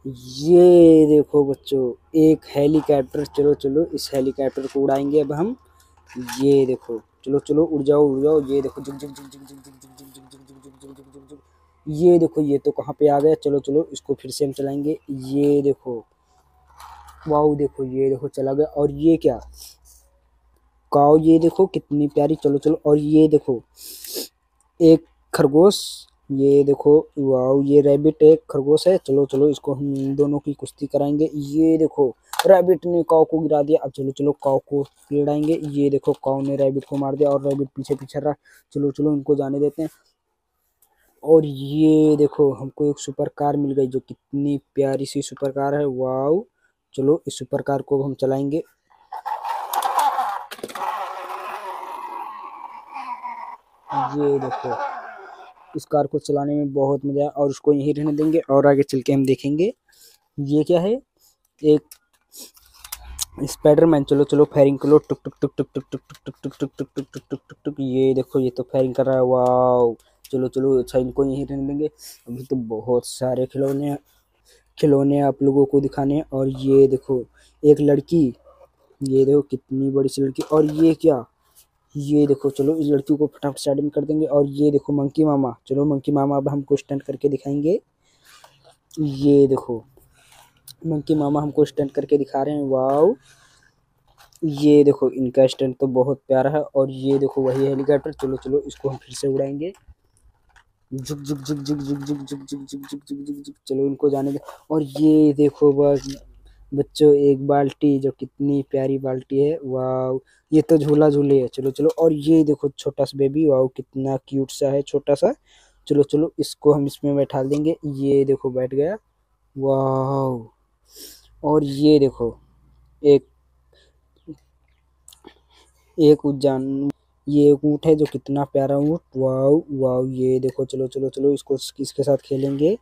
ये देखो बच्चों, एक हेलीकॉप्टर। चलो चलो इस हेलीकॉप्टर को उड़ाएंगे अब हम। ये देखो, चलो चलो उड़ जाओ उड़ जाओ। ये देखो, जुग जुग जुग जुग जुग जुग जुग जुग जुग जुग जुग जुग जुग जुग जुग। ये देखो, ये तो कहाँ पे आ गया। चलो चलो इसको फिर से हम चलाएंगे। ये देखो, वाओ देखो, ये देखो चला गया। और ये क्या काऊ, ये देखो कितनी प्यारी। चलो चलो, और ये देखो एक खरगोश। ये देखो, वाओ ये रैबिट एक खरगोश है। चलो चलो इसको हम इन दोनों की कुश्ती कराएंगे। ये देखो, रैबिट ने काऊ को गिरा दिया। अब चलो चलो काऊ को लड़ाएंगे। ये देखो, काऊ ने रैबिट को मार दिया और रैबिट पीछे पीछे रहा। चलो चलो इनको जाने देते हैं। और ये देखो, हमको एक सुपर कार मिल गई, जो कितनी प्यारी सी सुपर कार है। वाओ, चलो इस सुपर कार को हम चलाएंगे। ये देखो, इस कार को चलाने में बहुत मजा है और उसको यहीं रहने देंगे और आगे चल के हम देखेंगे। ये क्या है, एक स्पाइडरमैन। चलो चलो फायरिंग करो, टुक टुक टुक टुक टुक टुक टुक टुक टुक टुक टुक टुक टुक टुक टुक। ये देखो, ये तो फायरिंग कर रहा है। वाओ, चलो चलो अच्छा इनको यहीं रहने देंगे। अभी तो बहुत सारे खिलौने खिलौने आप लोगों को दिखाने हैं। और ये देखो एक लड़की, ये देखो कितनी बड़ी सी लड़की। और ये क्या, ये देखो, चलो इस लड़की को फटाफट साइड में कर देंगे। और ये देखो मंकी मामा। चलो मंकी मामा अब हमको स्टंट करके दिखाएंगे। ये देखो, मंकी मामा हमको स्टंट करके दिखा रहे हैं। वाओ, ये देखो इनका स्टंट तो बहुत प्यारा है। और ये देखो वही हेलीकॉप्टर। चलो चलो इसको हम फिर से उड़ाएंगे। झुक झुक झुक झुक झुक झुक झुक झुक झुक झुक झुक झुक झुक। चलो इनको जाने दे। और ये देखो बस बच्चों, एक बाल्टी, जो कितनी प्यारी बाल्टी है। वाओ, ये तो झूला झूले है। चलो चलो, और ये देखो छोटा सा बेबी। वाओ कितना क्यूट सा है, छोटा सा। चलो चलो इसको हम इसमें बैठा देंगे। ये देखो बैठ गया। वाओ, और ये देखो एक एक उजान, ये एक ऊँट है, जो कितना प्यारा ऊँट। वाओ वाओ, ये देखो, चलो चलो चलो इसको इसके साथ खेलेंगे।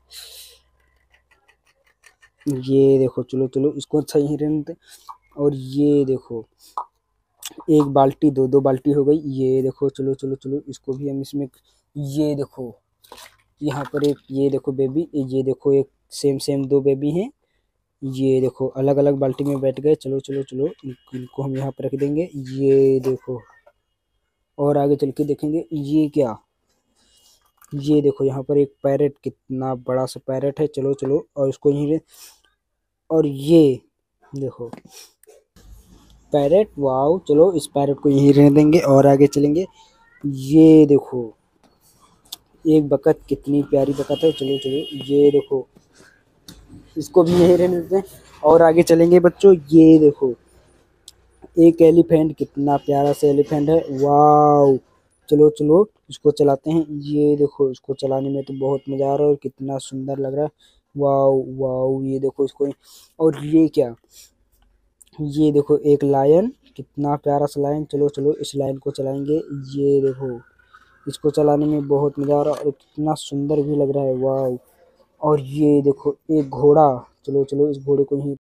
ये देखो, चलो चलो इसको अच्छा ही रहने दे। और ये देखो, एक बाल्टी दो दो बाल्टी हो गई। ये देखो, चलो चलो चलो इसको भी हम इसमें। ये देखो यहाँ पर एक, ये देखो बेबी। ये देखो एक सेम सेम दो बेबी हैं। ये देखो अलग अलग बाल्टी में बैठ गए। चलो चलो चलो इनको हम यहाँ पर रख देंगे। ये देखो, और आगे चल के देखेंगे। ये क्या, ये देखो यहाँ पर एक पैरेट, कितना बड़ा सा पैरेट है। चलो चलो और इसको यहीं। और ये देखो पैरेट। वाओ, चलो इस पैरेट को यहीं रहने देंगे और आगे चलेंगे। ये देखो एक बकत, कितनी प्यारी बकत है। चलो चलो, ये देखो इसको भी यहीं रहने देते हैं और आगे चलेंगे बच्चों। ये देखो एक एलिफेंट, कितना प्यारा सा एलिफेंट है। वाओ, चलो चलो इसको चलाते हैं। ये देखो, इसको चलाने में तो बहुत मजा आ रहा है और कितना सुंदर लग रहा है। वाओ वाओ, ये देखो इसको। और ये क्या, ये देखो एक लायन, कितना प्यारा सा लायन। चलो चलो इस लायन को चलाएंगे। ये देखो, इसको चलाने में बहुत मजा आ रहा है और कितना सुंदर भी लग रहा है। वाओ, और ये देखो एक घोड़ा। चलो चलो इस घोड़े को यहीं